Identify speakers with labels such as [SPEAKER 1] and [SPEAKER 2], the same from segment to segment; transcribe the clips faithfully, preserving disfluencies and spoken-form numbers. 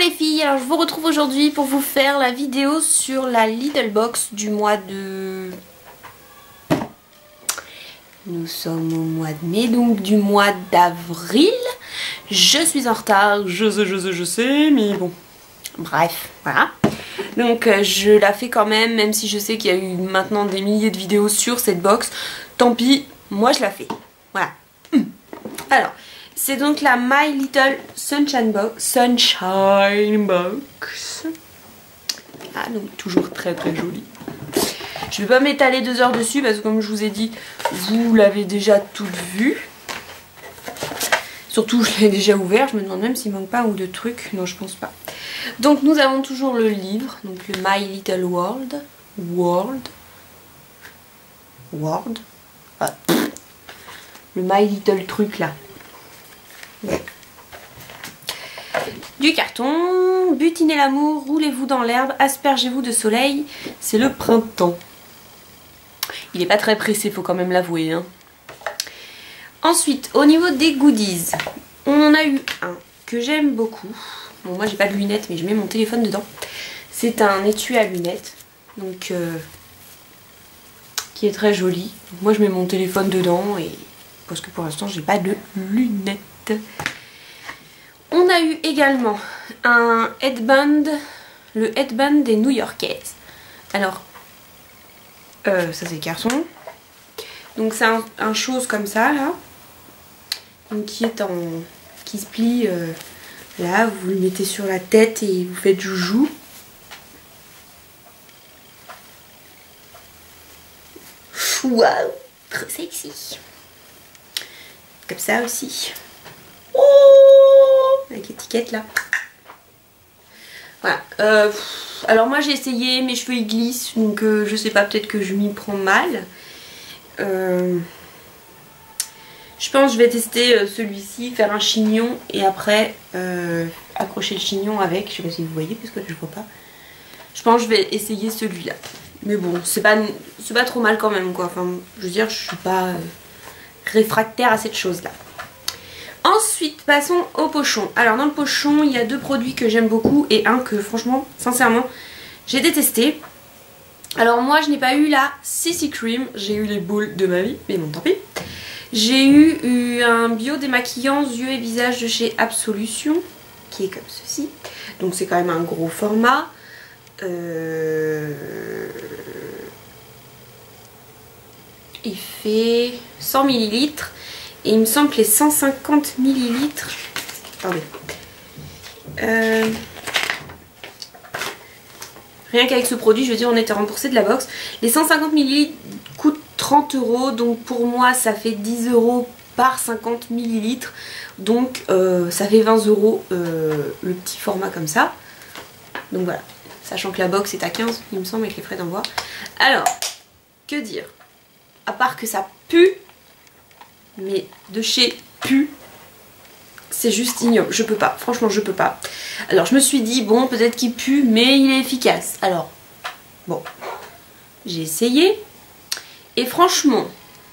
[SPEAKER 1] les filles, alors je vous retrouve aujourd'hui pour vous faire la vidéo sur la Lidl Box du mois de... Nous sommes au mois de mai, donc du mois d'avril. Je suis en retard, je sais, je sais, je sais, mais bon. Bref, voilà. Donc euh, je la fais quand même, même si je sais qu'il y a eu maintenant des milliers de vidéos sur cette box. Tant pis, moi je la fais. Voilà. Alors, c'est donc la My Little Sunshine Box. Sunshine Box. Ah, donc toujours très très jolie. Je vais pas m'étaler deux heures dessus parce que comme je vous ai dit, vous l'avez déjà toute vue. Surtout je l'ai déjà ouvert, je me demande même s'il manque pas un ou deux trucs. Non, je pense pas. Donc nous avons toujours le livre, donc le My Little World. World. World. Ah, le My Little truc là. Du carton, butinez l'amour, roulez-vous dans l'herbe, aspergez-vous de soleil, c'est le printemps. Il n'est pas très pressé, faut quand même l'avouer. Hein. Ensuite, au niveau des goodies, on en a eu un que j'aime beaucoup. Bon, moi j'ai pas de lunettes, mais je mets mon téléphone dedans. C'est un étui à lunettes, donc euh, qui est très joli. Donc, moi je mets mon téléphone dedans et parce que pour l'instant j'ai pas de lunettes. On a eu également un headband, le headband des New-Yorkaises. Alors, euh, ça c'est carton. Donc c'est un, un chose comme ça là, donc qui est en, qui se plie euh, là. Vous le mettez sur la tête et vous faites joujou. Waouh, très sexy. Comme ça aussi. Avec l'étiquette là. Voilà. Euh, alors moi j'ai essayé, mes cheveux ils glissent, donc euh, je sais pas, peut-être que je m'y prends mal. Euh, je pense que je vais tester euh, celui-ci, faire un chignon et après euh, accrocher le chignon avec. Je sais pas si vous voyez parce que je vois pas. Je pense que je vais essayer celui-là. Mais bon, c'est pas, c'est pas trop mal quand même quoi. Enfin, je veux dire, je suis pas euh, réfractaire à cette chose là. Ensuite, passons au pochon. Alors dans le pochon, il y a deux produits que j'aime beaucoup et un que franchement, sincèrement, j'ai détesté. Alors moi, je n'ai pas eu la C C Cream, j'ai eu les boules de ma vie, mais bon, tant pis. J'ai eu, eu un bio démaquillant yeux et visage de chez Absolution, qui est comme ceci. Donc c'est quand même un gros format. Euh... Il fait cent millilitres. Et il me semble que les cent cinquante millilitres... Attendez. Euh... Rien qu'avec ce produit, je veux dire, on était remboursé de la box. Les cent cinquante millilitres coûtent trente euros. Donc pour moi, ça fait dix euros par cinquante millilitres. Donc euh, ça fait vingt euros euh, le petit format comme ça. Donc voilà. Sachant que la box est à quinze, il me semble, avec les frais d'envoi. Alors, que dire? À part que ça pue. Mais de chez Pu, c'est juste ignoble, je peux pas, franchement je peux pas. Alors je me suis dit, bon peut-être qu'il pue mais il est efficace. Alors, bon, j'ai essayé et franchement,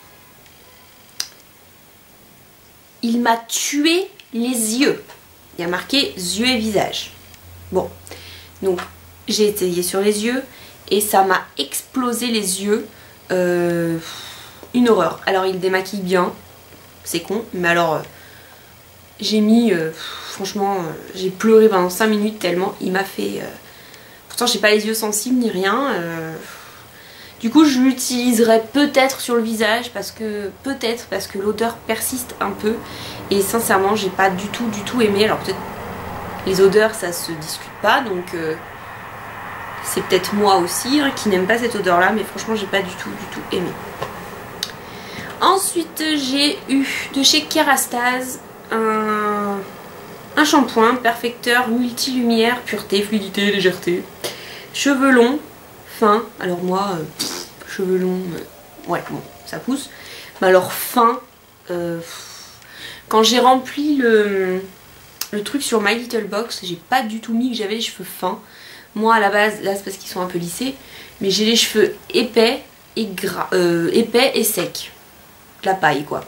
[SPEAKER 1] il m'a tué les yeux. Il y a marqué yeux et visage. Bon, donc j'ai essayé sur les yeux et ça m'a explosé les yeux. Euh, une horreur. Alors il démaquille bien. C'est con, mais alors euh, j'ai mis, euh, franchement, euh, j'ai pleuré pendant cinq minutes tellement il m'a fait... Euh... Pourtant j'ai pas les yeux sensibles ni rien. Euh... Du coup je l'utiliserai peut-être sur le visage parce que peut-être parce que l'odeur persiste un peu. Et sincèrement j'ai pas du tout du tout aimé. Alors peut-être les odeurs ça se discute pas, donc euh, c'est peut-être moi aussi hein, qui n'aime pas cette odeur là, mais franchement j'ai pas du tout du tout aimé. Ensuite, j'ai eu de chez Kerastase un, un shampoing perfecteur multilumière, pureté, fluidité, légèreté. Cheveux longs, fins. Alors moi, euh, pff, cheveux longs, euh, ouais, bon, ça pousse. Mais alors fin, euh, quand j'ai rempli le, le truc sur My Little Box, j'ai pas du tout mis que j'avais les cheveux fins. Moi, à la base, là c'est parce qu'ils sont un peu lissés, mais j'ai les cheveux épais et gras, euh, épais et secs. La paille quoi.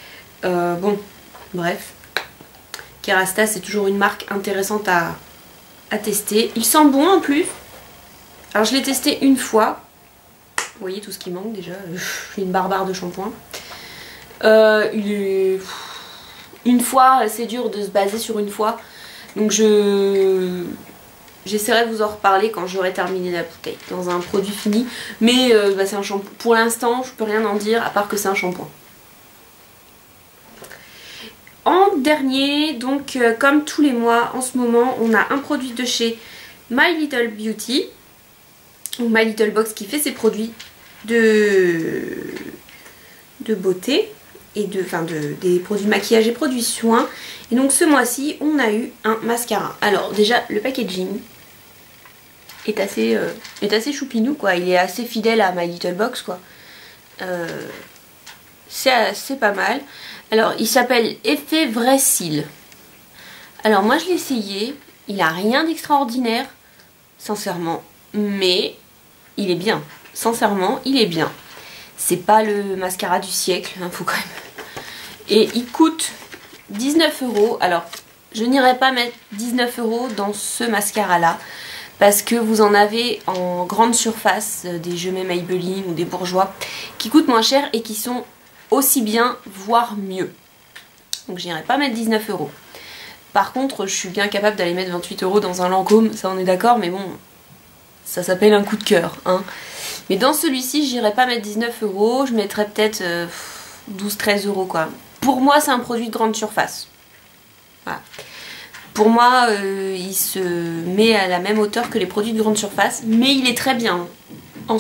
[SPEAKER 1] Euh, bon, bref. Kerastase c'est toujours une marque intéressante à, à tester. Il sent bon en plus. Alors je l'ai testé une fois. Vous voyez tout ce qui manque déjà. J'ai une barbare de shampoing. Euh, il est... Une fois, c'est dur de se baser sur une fois. Donc je... J'essaierai de vous en reparler quand j'aurai terminé la bouteille dans un produit fini. Mais euh, bah, c'est un shampoing. Pour l'instant, je peux rien en dire à part que c'est un shampoing. En dernier, donc euh, comme tous les mois, en ce moment, on a un produit de chez My Little Beauty. Ou My Little Box qui fait ses produits de, de beauté. Et de, enfin de, des produits maquillage et produits soins. Et donc ce mois-ci, on a eu un mascara. Alors déjà, le packaging est assez, euh, est assez choupinou, quoi. Il est assez fidèle à My Little Box, quoi. Euh, c'est pas mal. Alors, il s'appelle Effet Vrai Cils. Alors, moi, je l'ai essayé. Il a rien d'extraordinaire, sincèrement. Mais, il est bien. Sincèrement, il est bien. C'est pas le mascara du siècle, hein, faut quand même. Et il coûte dix-neuf euros. Alors, je n'irai pas mettre dix-neuf euros dans ce mascara-là. Parce que vous en avez en grande surface, des Je mets Maybelline ou des Bourjois, qui coûtent moins cher et qui sont aussi bien, voire mieux. Donc j'irai pas mettre dix-neuf euros. Par contre, je suis bien capable d'aller mettre vingt-huit euros dans un Lancôme, ça on est d'accord, mais bon, ça s'appelle un coup de cœur, hein. Mais dans celui-ci, j'irai pas mettre dix-neuf euros, je mettrai peut-être euh, douze treize euros, quoi. Pour moi, c'est un produit de grande surface. Voilà. Pour moi, euh, il se met à la même hauteur que les produits de grande surface, mais il est très bien. En...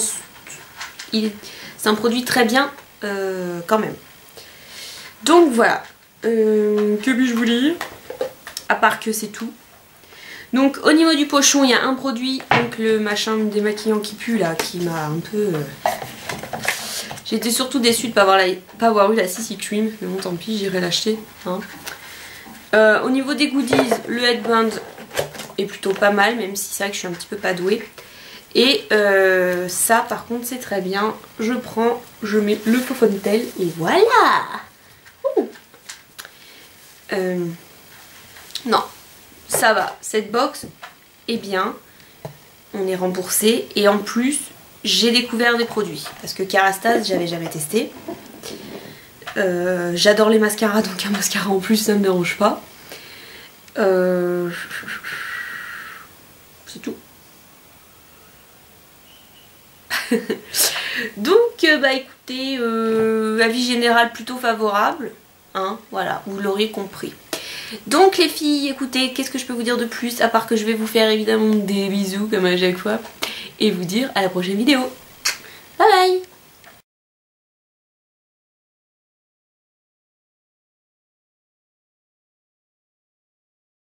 [SPEAKER 1] C'est un produit très bien euh, quand même. Donc voilà. Euh, que puis-je vous dire? À part que c'est tout. Donc au niveau du pochon, il y a un produit, donc le machin démaquillant qui pue là, qui m'a un peu... Euh... J'étais surtout déçue de ne pas avoir, la... pas avoir eu la C C Cream, mais bon tant pis, j'irai l'acheter. Hein. Euh, au niveau des goodies, le headband est plutôt pas mal, même si c'est vrai que je suis un petit peu pas douée. Et euh, ça par contre c'est très bien. Je prends, je mets le faux fond de teint et voilà. Ouh. Euh, non, ça va. Cette box est bien. On est remboursé. Et en plus, j'ai découvert des produits. Parce que Kérastase, j'avais jamais testé. Euh, J'adore les mascaras, donc un mascara en plus, ça me dérange pas. Euh, C'est tout. Donc, euh, bah écoutez, euh, avis général plutôt favorable. Hein, voilà, vous l'aurez compris. Donc les filles, écoutez, qu'est-ce que je peux vous dire de plus, à part que je vais vous faire évidemment des bisous comme à chaque fois, et vous dire à la prochaine vidéo. Bye bye.